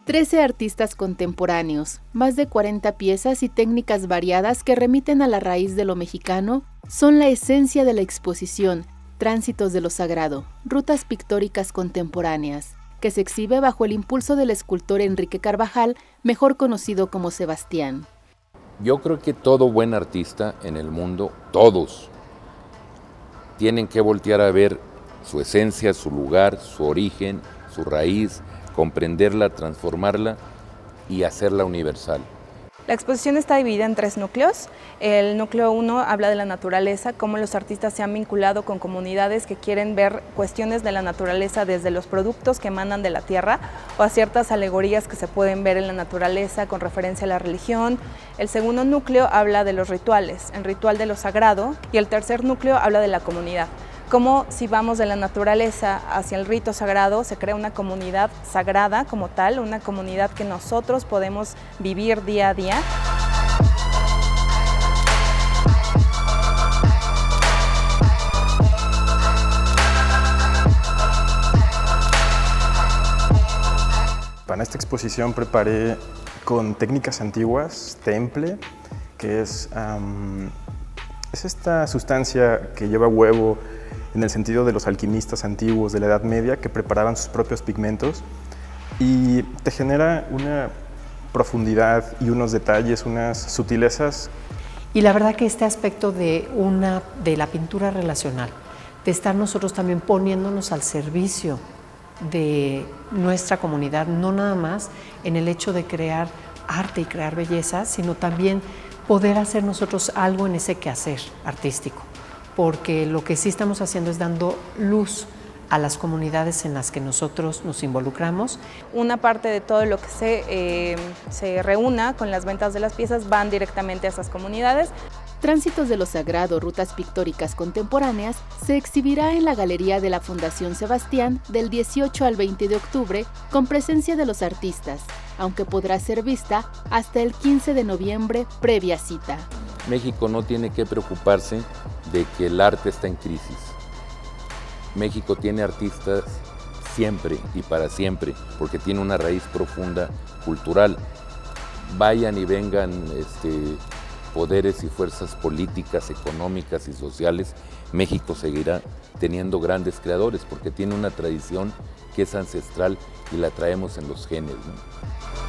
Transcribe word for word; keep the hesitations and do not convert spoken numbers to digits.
trece artistas contemporáneos, más de cuarenta piezas y técnicas variadas que remiten a la raíz de lo mexicano, son la esencia de la exposición Tránsitos de lo Sagrado, rutas pictóricas contemporáneas, que se exhibe bajo el impulso del escultor Enrique Carvajal, mejor conocido como Sebastián. Yo creo que todo buen artista en el mundo, todos, tienen que voltear a ver su esencia, su lugar, su origen, su raíz, comprenderla, transformarla y hacerla universal. La exposición está dividida en tres núcleos. El núcleo uno habla de la naturaleza, cómo los artistas se han vinculado con comunidades que quieren ver cuestiones de la naturaleza desde los productos que emanan de la tierra o a ciertas alegorías que se pueden ver en la naturaleza con referencia a la religión. El segundo núcleo habla de los rituales, el ritual de lo sagrado, y el tercer núcleo habla de la comunidad. Cómo si vamos de la naturaleza hacia el rito sagrado se crea una comunidad sagrada como tal, una comunidad que nosotros podemos vivir día a día. Para esta exposición preparé con técnicas antiguas, temple, que es, um, es esta sustancia que lleva huevo en el sentido de los alquimistas antiguos de la Edad Media que preparaban sus propios pigmentos y te genera una profundidad y unos detalles, unas sutilezas. Y la verdad que este aspecto de, una, de la pintura relacional, de estar nosotros también poniéndonos al servicio de nuestra comunidad, no nada más en el hecho de crear arte y crear belleza, sino también poder hacer nosotros algo en ese quehacer artístico, porque lo que sí estamos haciendo es dando luz a las comunidades en las que nosotros nos involucramos. Una parte de todo lo que se, eh, se reúna con las ventas de las piezas van directamente a esas comunidades. Tránsitos de lo Sagrado, rutas pictóricas contemporáneas, se exhibirá en la Galería de la Fundación Sebastián del dieciocho al veinte de octubre con presencia de los artistas, aunque podrá ser vista hasta el quince de noviembre previa cita. México no tiene que preocuparse de que el arte está en crisis. México tiene artistas siempre y para siempre, porque tiene una raíz profunda cultural. Vayan y vengan este, poderes y fuerzas políticas, económicas y sociales, México seguirá teniendo grandes creadores, porque tiene una tradición que es ancestral y la traemos en los genes, ¿no?